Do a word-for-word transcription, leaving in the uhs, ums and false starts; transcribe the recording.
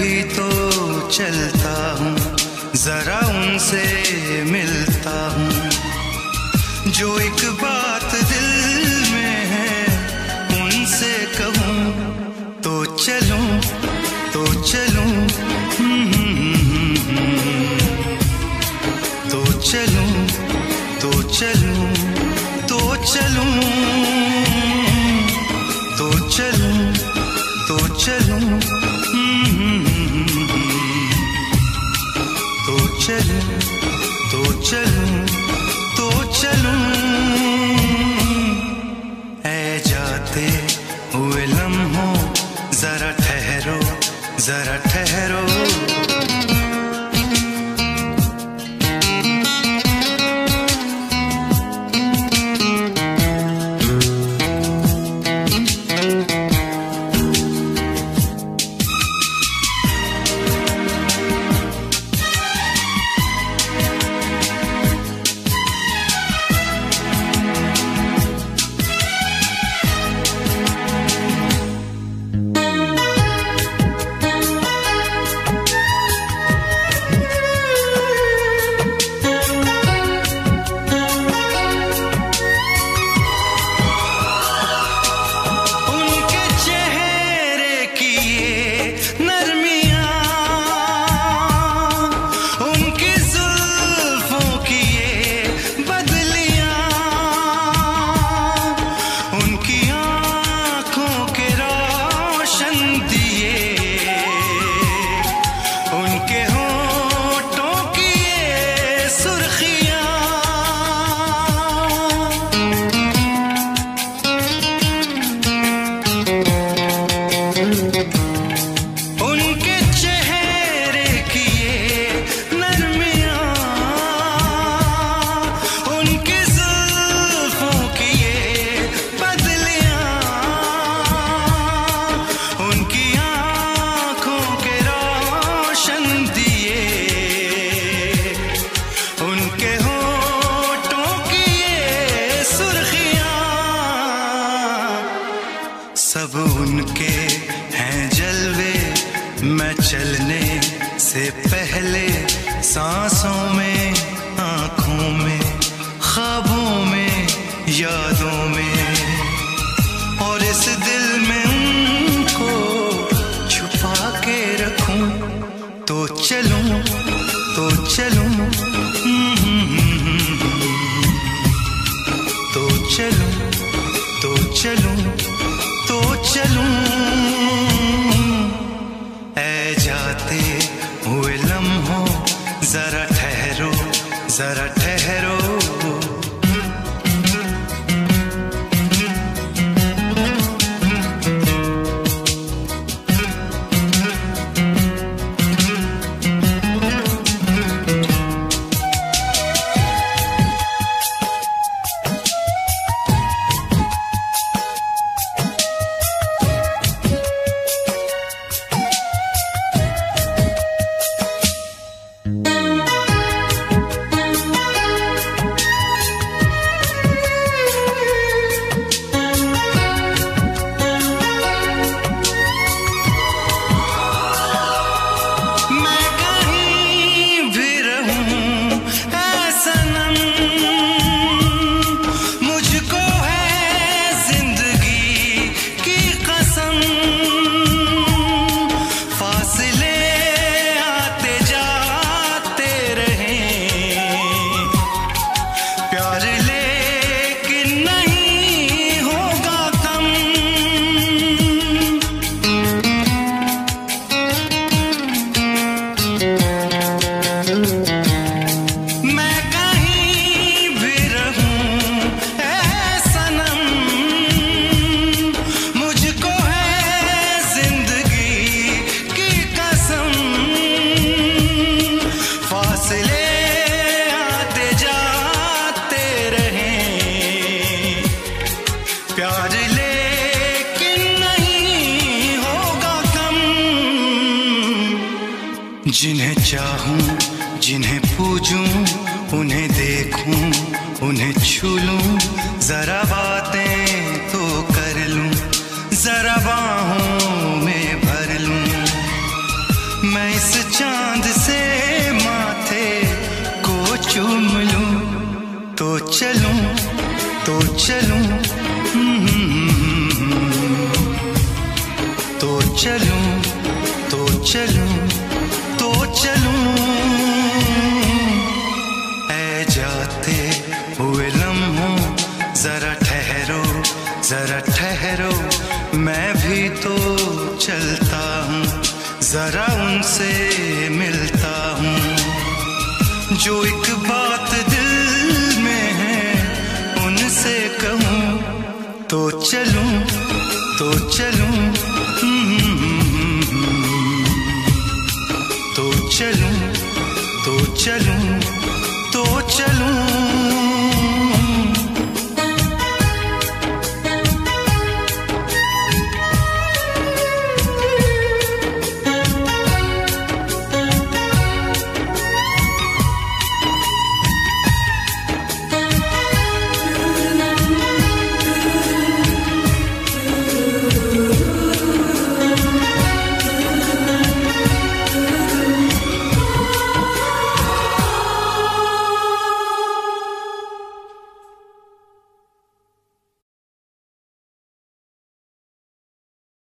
भी तो चलता हूँ, जरा उनसे मिलता हूँ। जो एक बात दिल में है उनसे कहूँ तो चलूँ तो चलूँ, तो चलूँ तो चलूँ, तो चलूँ तो चलूँ, तो चलूँ, तो चलूँ, तो चलूँ, तो चलूँ। ऐ जाते हुए लम्हों जरा ठहरो, जरा ठहरो। सब उनके हैं जलवे, मैं चलने से पहले सांसों में, आँखों में, ख्वाबों में, यादों में, और इस दिल में उनको छुपा के रखूं तो चलूं तो चलूं, तो चलूं तो चलूं, तो चलूं। ऐ जाते हुए लम्हों जरा ठहरो, जरा ठहरो। जिन्हें चाहूं, जिन्हें पूजूं, उन्हें देखूं, उन्हें छू लूं, जरा बातें तो कर लूं, जरा बाहों में भर लूं। मैं इस चांद से माथे को चूम लूं तो चलूं तो चलूं तो चलूं तो चलूं तो चलूं ऐ जाते हुए लम्हों जरा ठहरो जरा ठहरो मैं भी तो चलता हूँ जरा उनसे मिलता हूँ जो एक बात दिल में है उनसे कहूँ तो चलूं तो चलूं तो चलूं तो चलूं तो चलूं